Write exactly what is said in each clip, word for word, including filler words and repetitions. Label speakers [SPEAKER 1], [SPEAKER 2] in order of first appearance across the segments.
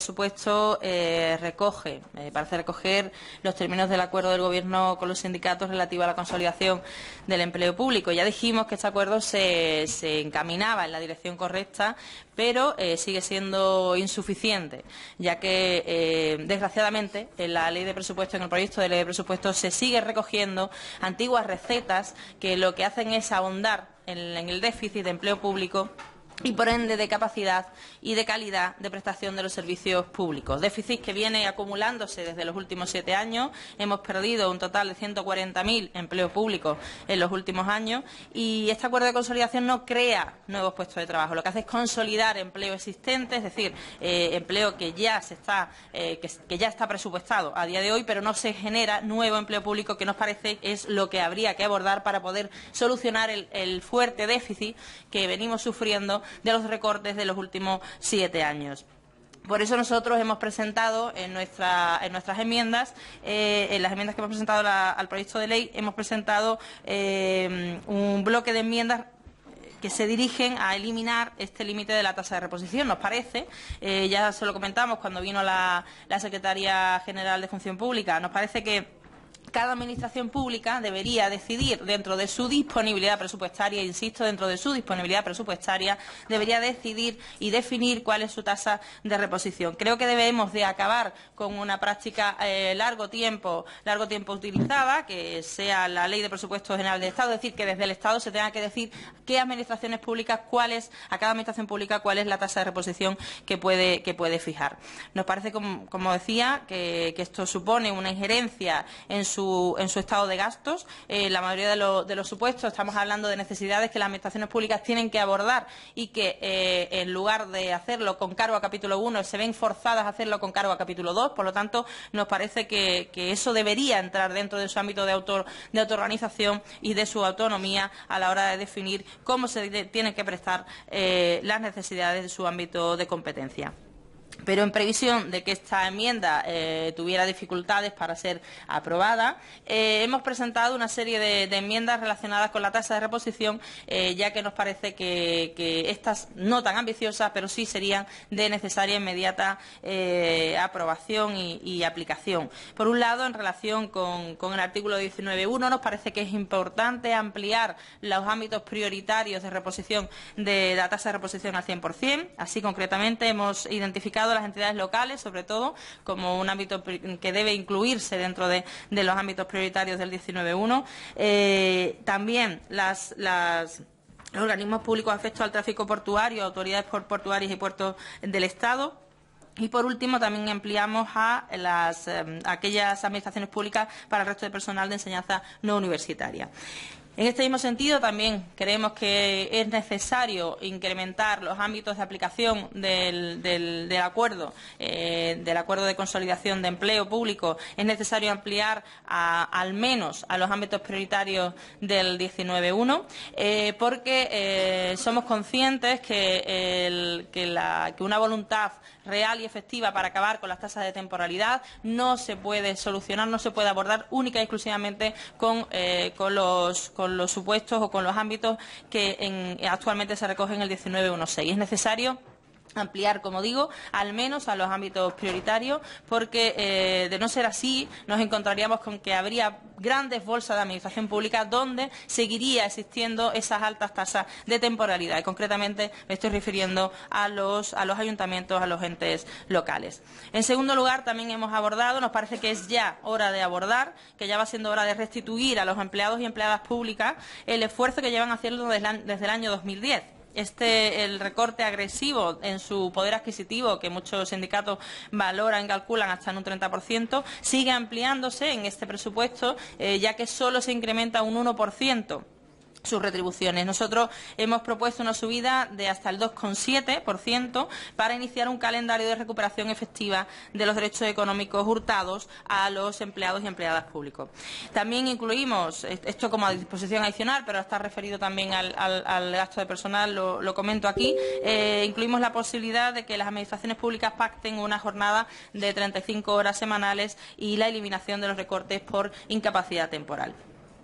[SPEAKER 1] presupuesto eh, recoge, eh, parece recoger los términos del acuerdo del Gobierno con los sindicatos relativo a la consolidación del empleo público. Ya dijimos que este acuerdo se, se encaminaba en la dirección correcta, pero eh, sigue siendo insuficiente, ya que, eh, desgraciadamente, en la ley de presupuesto, en el proyecto de ley de presupuesto, se sigue recogiendo antiguas recetas que lo que hacen es ahondar en, en el déficit de empleo público y, por ende, de capacidad y de calidad de prestación de los servicios públicos. Déficit que viene acumulándose desde los últimos siete años. Hemos perdido un total de ciento cuarenta mil empleos públicos en los últimos años y este acuerdo de consolidación no crea nuevos puestos de trabajo. Lo que hace es consolidar empleo existente, es decir, eh, empleo que ya se está, eh, que, que ya está presupuestado a día de hoy, pero no se genera nuevo empleo público, que nos parece es lo que habría que abordar para poder solucionar el, el fuerte déficit que venimos sufriendo de los recortes de los últimos siete años. Por eso nosotros hemos presentado en, nuestra, en nuestras enmiendas, eh, en las enmiendas que hemos presentado la, al proyecto de ley, hemos presentado eh, un bloque de enmiendas que se dirigen a eliminar este límite de la tasa de reposición. Nos parece, eh, ya se lo comentamos cuando vino la, la Secretaría General de Función Pública, nos parece que cada administración pública debería decidir dentro de su disponibilidad presupuestaria, insisto, dentro de su disponibilidad presupuestaria, debería decidir y definir cuál es su tasa de reposición. Creo que debemos de acabar con una práctica eh, largo tiempo, largo tiempo utilizada, que sea la Ley de Presupuesto General del Estado, es decir, que desde el Estado se tenga que decir qué administraciones públicas, cuál es, a cada administración pública, cuál es la tasa de reposición que puede, que puede fijar. Nos parece, como, como decía, que, que esto supone una injerencia en su Su, en su estado de gastos. Eh, la mayoría de, lo, de los supuestos estamos hablando de necesidades que las administraciones públicas tienen que abordar y que, eh, en lugar de hacerlo con cargo a capítulo uno, se ven forzadas a hacerlo con cargo a capítulo dos. Por lo tanto, nos parece que, que eso debería entrar dentro de su ámbito de, autor, de autoorganización y de su autonomía a la hora de definir cómo se de, tienen que prestar eh, las necesidades de su ámbito de competencia. Pero en previsión de que esta enmienda eh, tuviera dificultades para ser aprobada, eh, hemos presentado una serie de, de enmiendas relacionadas con la tasa de reposición, eh, ya que nos parece que, que estas, no tan ambiciosas, pero sí serían de necesaria e inmediata eh, aprobación y, y aplicación. Por un lado, en relación con, con el artículo diecinueve punto uno, nos parece que es importante ampliar los ámbitos prioritarios de reposición de la tasa de reposición al cien por cien. Así, concretamente, hemos identificado las entidades locales, sobre todo, como un ámbito que debe incluirse dentro de, de los ámbitos prioritarios del diecinueve punto uno. Eh, también las, las los organismos públicos afectos al tráfico portuario, autoridades portuarias y puertos del Estado. Y, por último, también ampliamos a las, eh, aquellas administraciones públicas para el resto de personal de enseñanza no universitaria. En este mismo sentido, también creemos que es necesario incrementar los ámbitos de aplicación del, del, del acuerdo, eh, del acuerdo de consolidación de empleo público. Es necesario ampliar a, al menos a los ámbitos prioritarios del diecinueve punto uno, eh, porque eh, somos conscientes que, el, que, la, que una voluntad real y efectiva para acabar con las tasas de temporalidad no se puede solucionar, no se puede abordar única y exclusivamente con, eh, con los con los supuestos o con los ámbitos que en, actualmente se recogen en el diecinueve punto dieciséis. Es necesario ampliar, como digo, al menos a los ámbitos prioritarios, porque eh, de no ser así nos encontraríamos con que habría grandes bolsas de administración pública donde seguiría existiendo esas altas tasas de temporalidad. Y, concretamente, me estoy refiriendo a los, a los ayuntamientos, a los entes locales. En segundo lugar, también hemos abordado, nos parece que es ya hora de abordar, que ya va siendo hora de restituir a los empleados y empleadas públicas el esfuerzo que llevan haciendo desde el año dos mil diez. Este, el recorte agresivo en su poder adquisitivo, que muchos sindicatos valoran y calculan hasta en un treinta por ciento, sigue ampliándose en este presupuesto, eh, ya que solo se incrementa un uno por ciento. Sus retribuciones. Nosotros hemos propuesto una subida de hasta el dos coma siete por ciento para iniciar un calendario de recuperación efectiva de los derechos económicos hurtados a los empleados y empleadas públicos. También incluimos, esto como a disposición adicional, pero está referido también al, al, al gasto de personal, lo, lo comento aquí, eh, incluimos la posibilidad de que las administraciones públicas pacten una jornada de treinta y cinco horas semanales y la eliminación de los recortes por incapacidad temporal.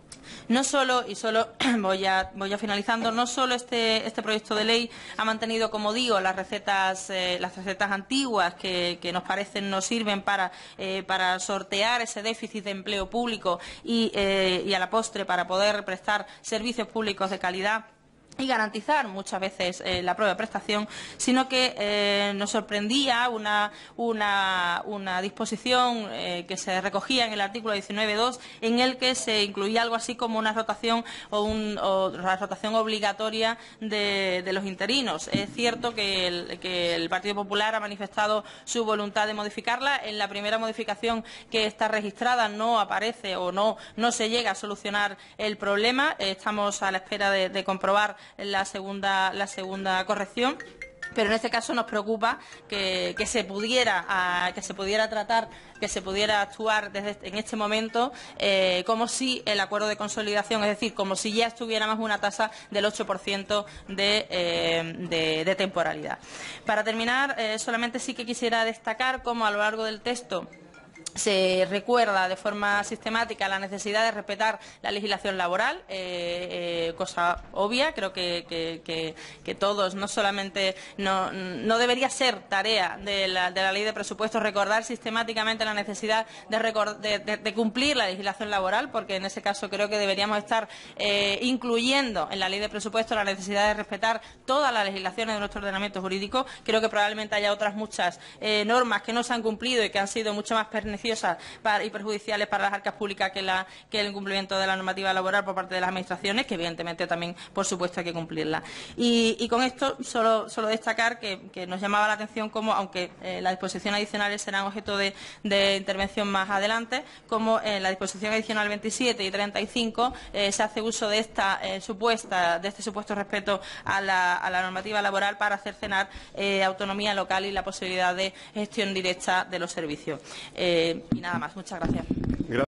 [SPEAKER 1] No solo, y solo voy a, voy a finalizando, no solo este, este proyecto de ley ha mantenido, como digo, las recetas, eh, las recetas antiguas que, que nos parecen no sirven para, eh, para sortear ese déficit de empleo público y, eh, y a la postre para poder prestar servicios públicos de calidad y garantizar muchas veces eh, la propia prestación, sino que eh, nos sorprendía una, una, una disposición eh, que se recogía en el artículo diecinueve punto dos, en el que se incluía algo así como una rotación o, un, o la rotación obligatoria de, de los interinos. Es cierto que el, que el Partido Popular ha manifestado su voluntad de modificarla. En la primera modificación que está registrada no aparece o no, no se llega a solucionar el problema. Eh, estamos a la espera de, de comprobar la segunda, la segunda corrección. Pero en este caso nos preocupa que, que se pudiera a, que se pudiera tratar, que se pudiera actuar desde este, en este momento eh, como si el acuerdo de consolidación, es decir, como si ya estuviéramos una tasa del ocho por ciento de, eh, de, de temporalidad. Para terminar, eh, solamente sí que quisiera destacar cómo a lo largo del texto se recuerda de forma sistemática la necesidad de respetar la legislación laboral, eh, eh, cosa obvia. Creo que, que, que, que todos, no solamente, no, no debería ser tarea de la, de la ley de presupuestos recordar sistemáticamente la necesidad de, record, de, de, de cumplir la legislación laboral, porque en ese caso creo que deberíamos estar eh, incluyendo en la ley de presupuestos la necesidad de respetar todas las legislaciones de nuestro ordenamiento jurídico. Creo que probablemente haya otras muchas eh, normas que no se han cumplido y que han sido mucho más perniciosas para, y perjudiciales para las arcas públicas que, la, que el incumplimiento de la normativa laboral por parte de las administraciones, que evidentemente también, por supuesto, hay que cumplirla. Y, y con esto solo, solo destacar que, que nos llamaba la atención cómo, aunque eh, las disposiciones adicionales serán objeto de, de intervención más adelante, como en la disposición adicional veintisiete y treinta y cinco eh, se hace uso de esta eh, supuesta, de este supuesto respeto a la, a la normativa laboral para cercenar eh, autonomía local y la posibilidad de gestión directa de los servicios. Eh, y nada más. Muchas gracias.